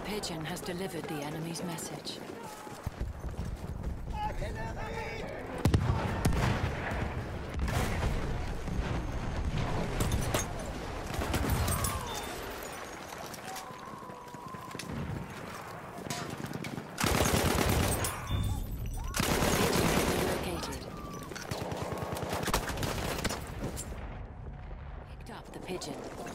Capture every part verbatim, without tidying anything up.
pigeon has delivered the enemy's message. Picked up the pigeon.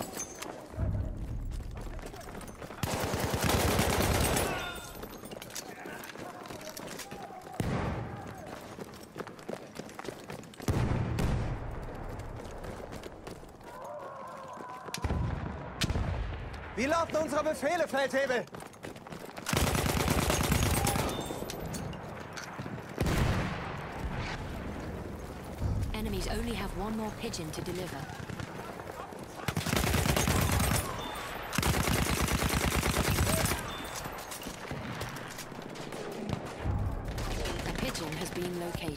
Wie lauten unsere Befehle, Feldwebel? Enemies only have one more pigeon to deliver. A pigeon has been located.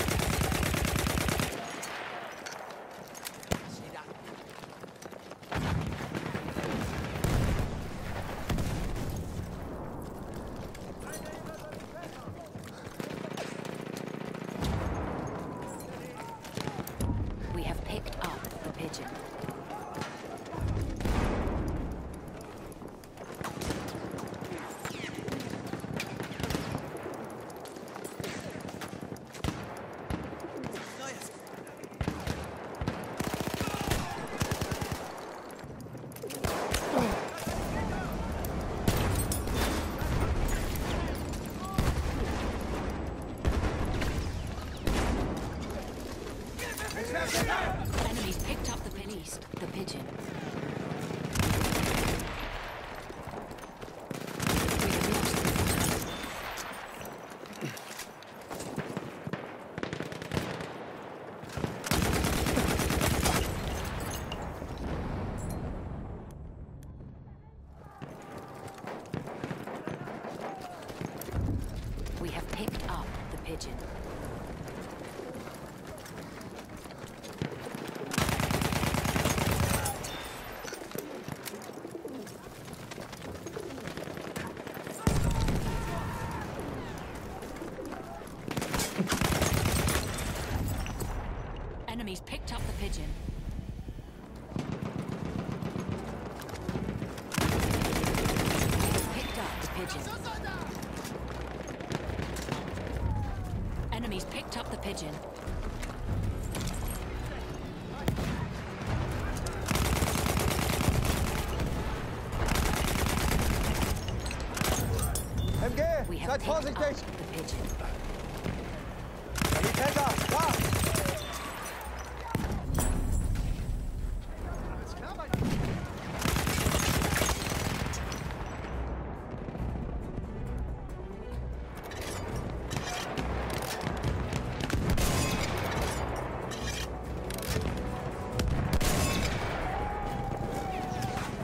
We have picked up the pigeon. Enemies picked up the police, the pigeon. We have picked up the pigeon. Enemies picked up the pigeon. Picked up the pigeon. Enemies picked up the pigeon. M G, We have seid picked up vorsichtig! the pigeon. Sanitäter, da!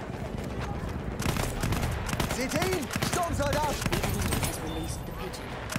Seht ihn! Sturmsoldat! The enemy has released the pigeon.